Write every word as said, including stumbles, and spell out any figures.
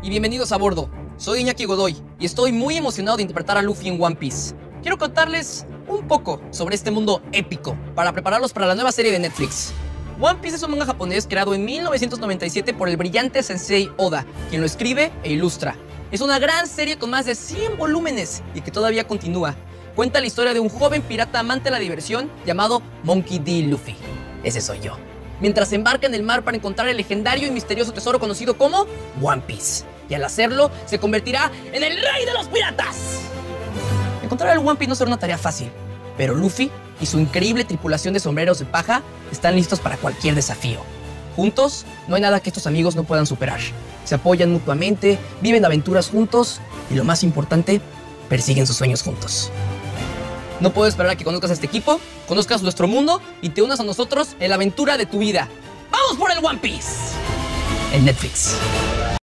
y bienvenidos a bordo. Soy Iñaki Godoy y estoy muy emocionado de interpretar a Luffy en One Piece. Quiero contarles un poco sobre este mundo épico para prepararlos para la nueva serie de Netflix. One Piece es un manga japonés creado en mil novecientos noventa y siete por el brillante Sensei Oda, quien lo escribe e ilustra. Es una gran serie con más de cien volúmenes y que todavía continúa. Cuenta la historia de un joven pirata amante de la diversión llamado Monkey D. Luffy. Ese soy yo. Mientras se embarca en el mar para encontrar el legendario y misterioso tesoro conocido como One Piece. Y al hacerlo, se convertirá en el rey de los piratas. Encontrar el One Piece no será una tarea fácil, pero Luffy y su increíble tripulación de sombreros de paja están listos para cualquier desafío. Juntos, no hay nada que estos amigos no puedan superar. Se apoyan mutuamente, viven aventuras juntos y, lo más importante, persiguen sus sueños juntos. No puedo esperar a que conozcas a este equipo, conozcas nuestro mundo y te unas a nosotros en la aventura de tu vida. ¡Vamos por el One Piece! En Netflix.